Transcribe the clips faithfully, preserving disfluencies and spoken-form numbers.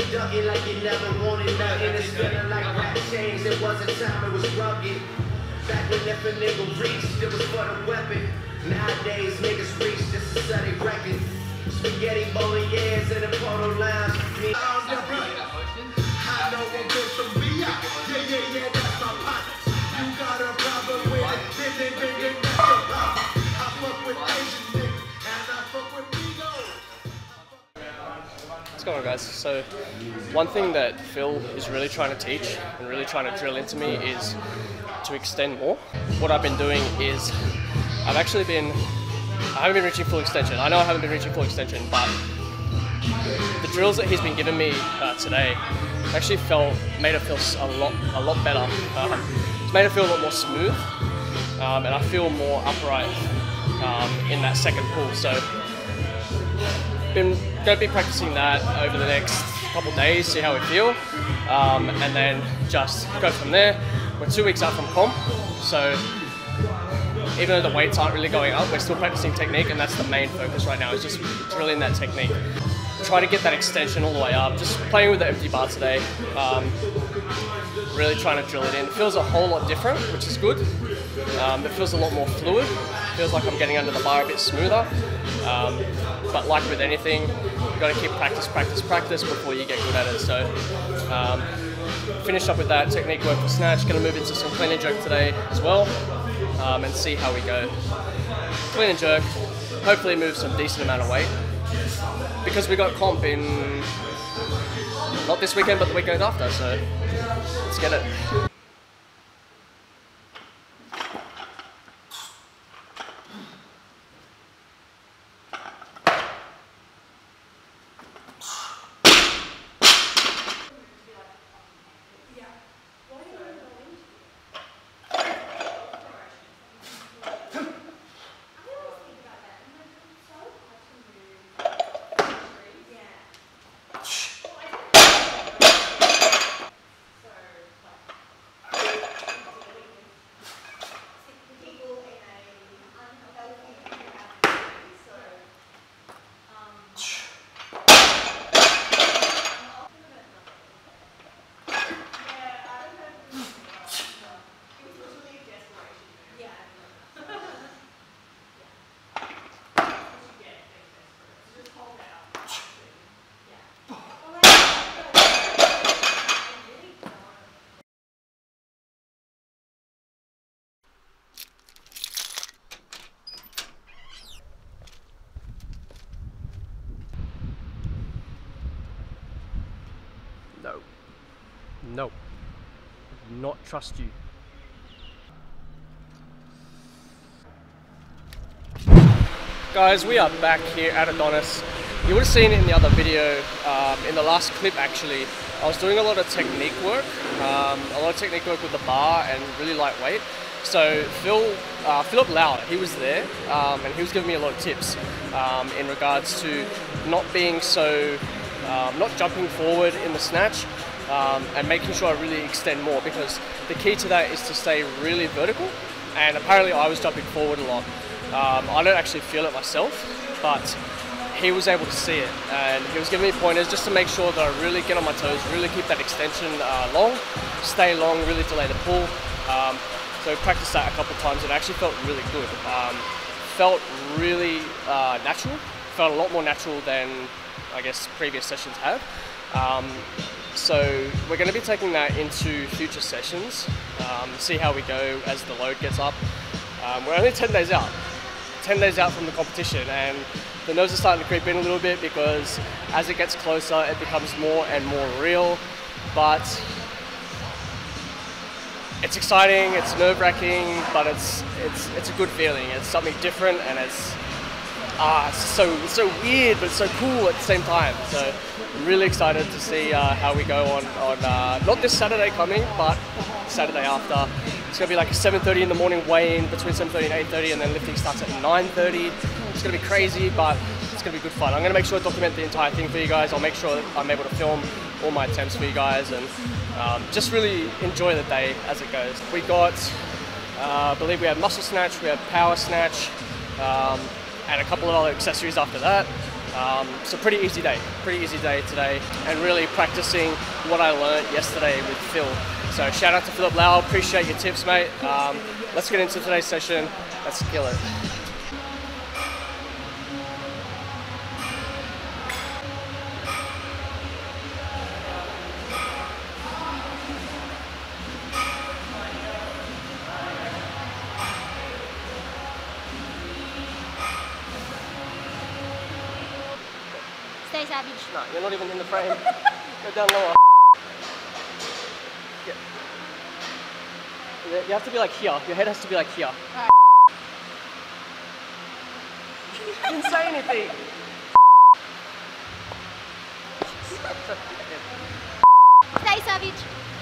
ducking like you never wanted nothing. It's feeling like rap changed. It wasn't time, it was rugged. Back when if a nigga reached, it was for the weapon. Nowadays, niggas reach just to set a record. Spaghetti bolognese in the photo lounge. Me, I know I'm good from B I. Yeah, yeah, yeah, that's my pocket. You got a problem with it, then, then, then, then, that's your problem. I fuck with Asian niggas, and I fuck with Migos. What's going on, guys? So, one thing that Phil is really trying to teach and really trying to drill into me is to extend more. What I've been doing is, I've actually been, I haven't been reaching full extension. I know I haven't been reaching full extension, but the drills that he's been giving me uh, today actually felt, made it feel a lot, a lot better. Um, it's made it feel a lot more smooth, um, and I feel more upright um, in that second pull. So, been going to be practicing that over the next couple of days, see how we feel, um, and then just go from there. We're two weeks out from comp, so even though the weights aren't really going up, we're still practicing technique, and that's the main focus right now, is just drilling that technique. Try to get that extension all the way up, just playing with the empty bar today, um, really trying to drill it in. It feels a whole lot different, which is good. Um, it feels a lot more fluid. It feels like I'm getting under the bar a bit smoother. Um, but like with anything, you've got to keep practice, practice, practice before you get good at it. So um, finished up with that technique work for Snatch. Going to move into some clean and jerk today as well, um, and see how we go. Clean and jerk, hopefully move some decent amount of weight, because we got comp in, not this weekend, but the weekend after, so let's get it. No. No. I do not trust you. Guys, we are back here at Adonis. You would have seen it in the other video, um, in the last clip actually. I was doing a lot of technique work, um, a lot of technique work with the bar and really lightweight. So Phil, uh, Phillip Liao, he was there, um, and he was giving me a lot of tips um, in regards to not being so Um, not jumping forward in the snatch, um, and making sure I really extend more, because the key to that is to stay really vertical, and apparently I was jumping forward a lot. Um, I don't actually feel it myself, but he was able to see it, and he was giving me pointers just to make sure that I really get on my toes, really keep that extension uh, long, stay long, really delay the pull. Um, so I practiced that a couple of times and it actually felt really good. Um, felt really uh, natural, felt a lot more natural than I guess previous sessions have. Um, so we're going to be taking that into future sessions, um, see how we go as the load gets up. Um, we're only ten days out, ten days out from the competition, and the nerves are starting to creep in a little bit, because as it gets closer it becomes more and more real, but it's exciting, it's nerve-wracking, but it's, it's, it's a good feeling. It's something different, and it's Ah, it's so it's so weird, but it's so cool at the same time. So I'm really excited to see uh, how we go on on uh, not this Saturday coming, but Saturday after. It's gonna be like a seven thirty in the morning weigh-in, between seven thirty and eight thirty, and then lifting starts at nine thirty. It's gonna be crazy, but it's gonna be good fun. I'm gonna make sure to document the entire thing for you guys. I'll make sure that I'm able to film all my attempts for you guys, and um, just really enjoy the day as it goes. We got, uh, I believe we have muscle snatch, we have power snatch. Um, and a couple of other accessories after that. Um, so pretty easy day, pretty easy day today, and really practicing what I learned yesterday with Phil. So shout out to Phillip Liao, appreciate your tips, mate. Um, let's get into today's session, let's kill it. Stay savage. No, you're not even in the frame. Go down lower. Yeah. You have to be like here. Your head has to be like here. Right. You didn't say anything. Stay savage.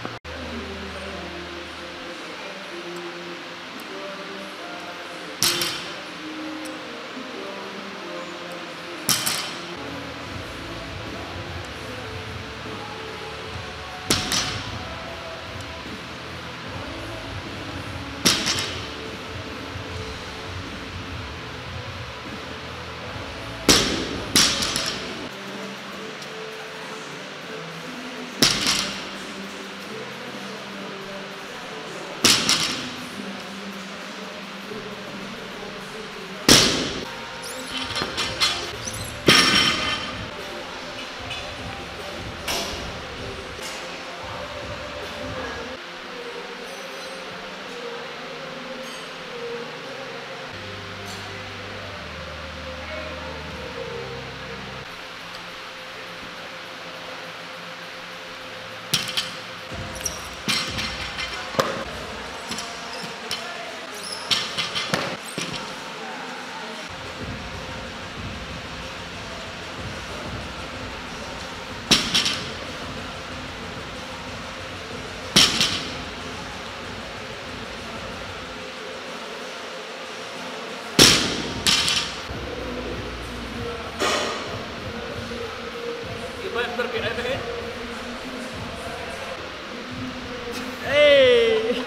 Hey!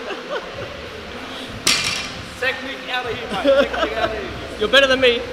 Technique out of here, mate. Technique out of here. You're better than me.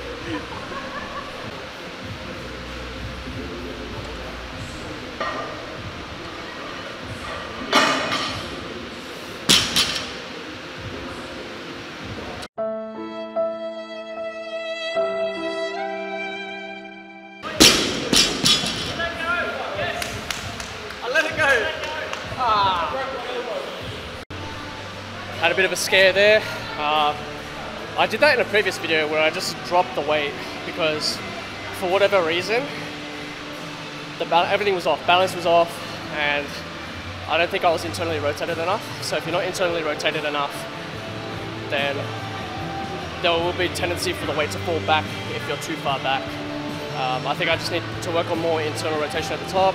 Had a bit of a scare there. Uh, I did that in a previous video where I just dropped the weight because for whatever reason, the everything was off, balance was off, and I don't think I was internally rotated enough. So if you're not internally rotated enough, then there will be a tendency for the weight to fall back if you're too far back. Um, I think I just need to work on more internal rotation at the top.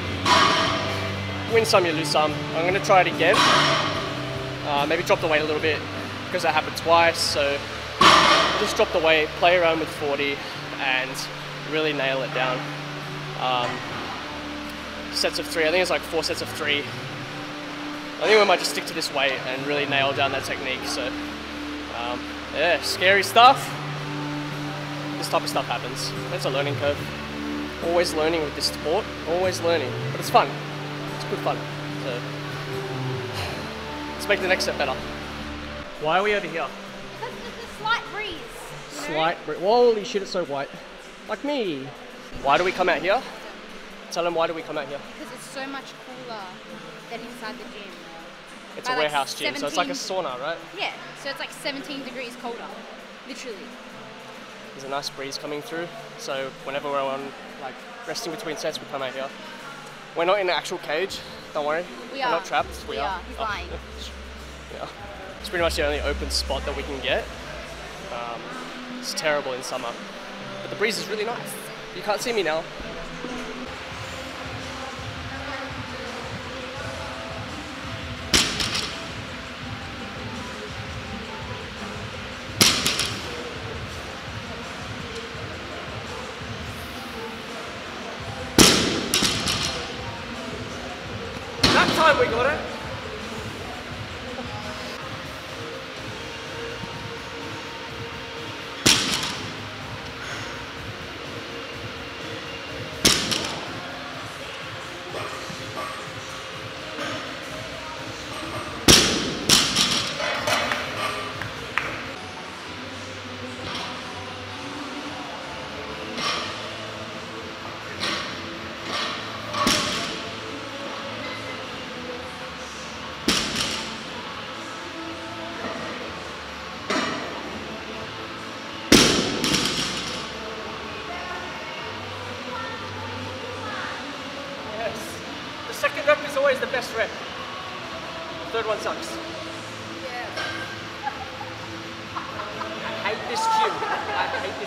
Win some, you lose some. I'm going to try it again. Uh, maybe drop the weight a little bit because that happened twice. So just drop the weight, play around with forty, and really nail it down. Um, sets of three. I think it's like four sets of three. I think we might just stick to this weight and really nail down that technique. So um, yeah, scary stuff. This type of stuff happens. It's a learning curve. Always learning with this sport. Always learning, but it's fun. It's good fun. So let's make the next set better. Why are we over here? Because there's a slight breeze. Slight breeze. Holy shit, it's so white. Like me. Why do we come out here? Tell them why do we come out here? Because it's so much cooler than inside the gym. It's By a like warehouse gym, so it's like a sauna, right? Yeah, so it's like seventeen degrees colder, literally. There's a nice breeze coming through, so whenever we're on, like, resting between sets, we come out here. We're not in an actual cage, don't worry. We we're are. not trapped. We, we are. are. He's oh. lying. Yeah. It's pretty much the only open spot that we can get. Um, it's terrible in summer, but the breeze is really nice. You can't see me now. That time we got it. third one sucks. Yeah. I hate this cue. I hate